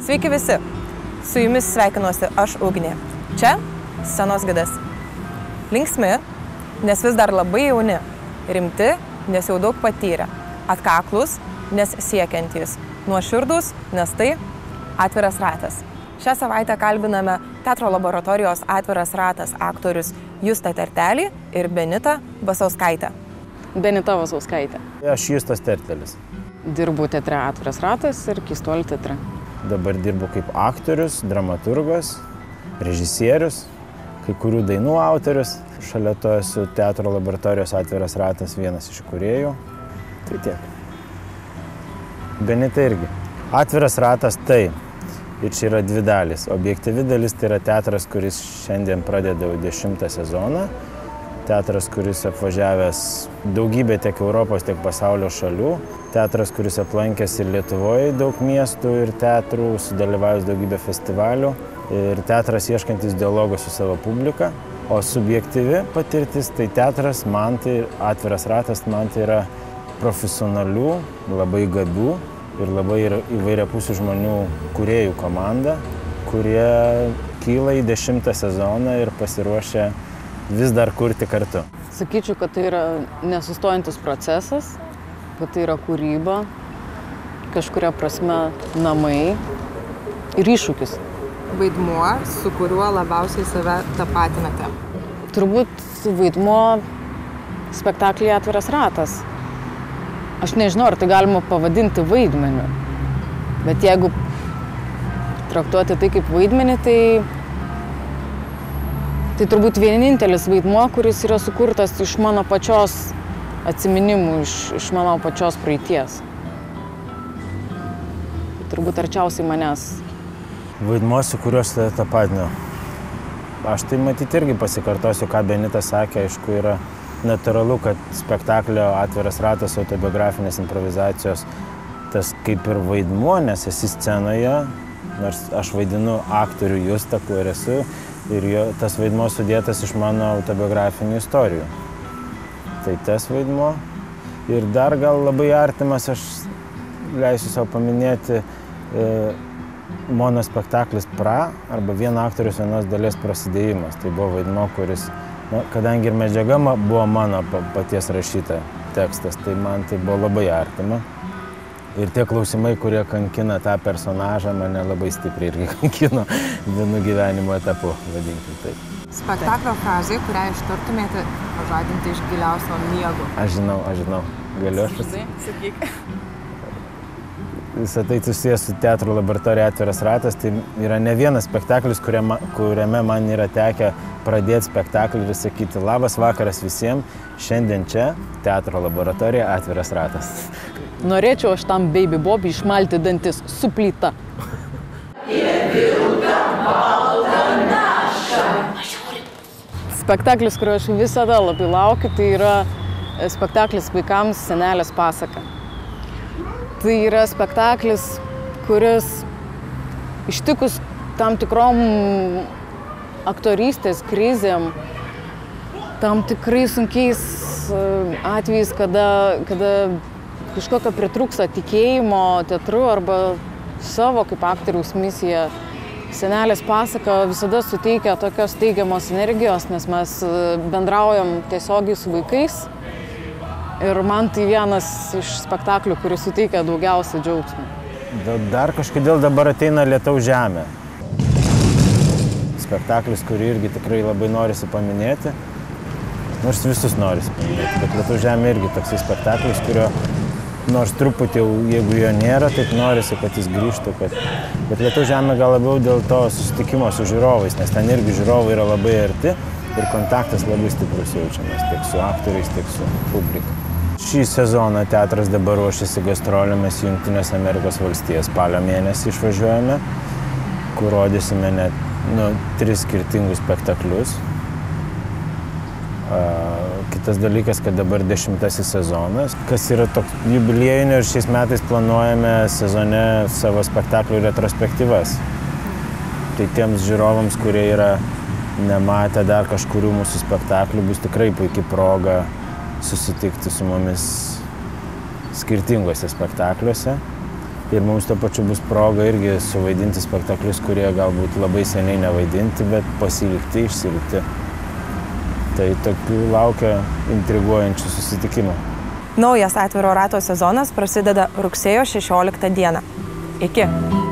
Sveiki visi! Su jumis sveikinuosi aš Ugnė. Čia scenos gidas. Linksmi, nes vis dar labai jauni. Rimti, nes jau daug patyrę. Atkaklus, nes siekiantys. Nuoširdus, nes tai atviras ratas. Šią savaitę kalbiname Teatro laboratorijos Atviras ratas aktorius Justą Tertelį ir Benitą Basauskaitę. Benita Basauskaitė. Aš Justas Tertelis. Dirbu teatre Atviras ratas ir Keistuolių teatre. Dabar dirbu kaip aktorius, dramaturgas, režisierius, kai kurių dainų autorius. Šalia to esu Teatro laboratorijos Atviras ratas vienas iš įkūrėjų. Tai tiek. Benita irgi. Atviras ratas tai. Ir čia yra dvi dalys. Objektyvi dalis tai yra teatras, kuris šiandien pradeda 10 sezoną. Teatras, kuris apvažiavęs daugybę tiek Europos, tiek pasaulio šalių. Teatras, kuris aplankęs ir Lietuvoje daug miestų ir teatrų, sudalyvavęs daugybę festivalių. Ir teatras ieškantis dialogo su savo publika. O subjektyvi patirtis tai teatras, man tai Atviras ratas, man tai yra profesionalių, labai gabių ir labai įvairiapusių žmonių kūrėjų komanda, kurie kyla į 10 sezoną ir pasiruošia vis dar kurti kartu. Sakyčiau, kad tai yra nesustojantis procesas, kad tai yra kūryba, kažkuria prasme namai ir iššūkis. Vaidmuo, su kuriuo labiausiai save tapatinate? Turbūt vaidmuo spektaklyje Atviras ratas. Aš nežinau, ar tai galima pavadinti vaidmeniu, bet jeigu traktuoti tai kaip vaidmenį, tai turbūt vienintelis vaidmuo, kuris yra sukurtas iš mano pačios atsiminimų, iš mano pačios praeities. Tai turbūt arčiausiai manęs. Vaidmuo, su kuriuo aš save tapatinu. Aš tai matyti irgi pasikartosiu, ką Benita sakė, aišku, yra natūralu, kad spektaklio Atviras ratas autobiografinės improvizacijos tas kaip ir vaidmuo, nes esi scenoje, nors aš vaidinu aktorių Justą, kuo ir esu, ir tas vaidmuo sudėtas iš mano autobiografinių istorijų. Tai tas vaidmuo. Ir dar gal labai artimas, aš leisiu savo paminėti, monospektaklis Pra, arba vieno aktorius vienos dalies prasidėjimas. Tai buvo vaidmuo, kuris, kadangi ir medžiaga buvo mano paties rašyta tekstas, tai man tai buvo labai artima. Ir tie klausimai, kurie kankina tą personažą, mane labai stipriai irgi kankino vienu gyvenimo etapu, vadinkim taip. Spektaklio frazė, kurią ištartumėte pažadinti iš giliausio miego. Aš žinau. Galiu aš Sakyk. Visą tai susijęs su Teatro laboratorija Atviras ratas, tai yra ne vienas spektaklis, kuriame man yra tekę pradėti spektaklį ir sakyti labas vakaras visiems, šiandien čia Teatro laboratorija Atviras ratas. Norėčiau aš tam Baby Bobby išmalti dantis su plyta. Spektaklis, kurio aš visada labai laukiu, tai yra spektaklis vaikams Senelės pasaka. Tai yra spektaklis, kuris ištikus tam tikrom aktorystės krizėm, tam tikrai sunkiais atvejais, kada kažkokio pritrūksta tikėjimo teatru arba savo kaip aktoriaus misiją. Senelės pasaka visada suteikia tokios teigiamos energijos, nes mes bendraujam tiesiogiai su vaikais. Ir man tai vienas iš spektaklių, kuris suteikia daugiausia džiaugsmų. Dar kažkodėl dabar ateina Lietaus žemė. Spektaklis, kurį irgi tikrai labai norisi paminėti. Nors visus norisi paminėti, bet Lietaus žemė irgi toksai spektaklis, kurio nors truputį, jeigu jo nėra, taip norisi, kad jis grįžtų. Bet Lietaus žemė gal labiau dėl to susitikimo su žiūrovais, nes ten irgi žiūrovai yra labai arti ir kontaktas labai stiprus jaučiamas tiek su aktoriais, tiek su publika. Šį sezoną teatras dabar ruošiasi gastrolėmis į Jungtines Amerikos valstijas. Spalio mėnesį išvažiuojame, kur rodysime net 3 skirtingus spektaklius. Kitas dalykas, kad dabar 10 sezonas, kas yra toks jubiliejinio ir šiais metais planuojame sezone savo spektaklių retrospektyvas. Tai tiems žiūrovams, kurie yra nematę dar kažkurių mūsų spektaklių, bus tikrai puikia proga susitikti su mumis skirtingose spektakliuose. Ir mums to pačiu bus proga irgi suvaidinti spektaklius, kurie galbūt labai seniai nevaidinti, bet pasilikti, išsilikti. Tai tokių laukia intriguojančių susitikimų. Naujas Atviro rato sezonas prasideda rugsėjo 16 dieną. Iki.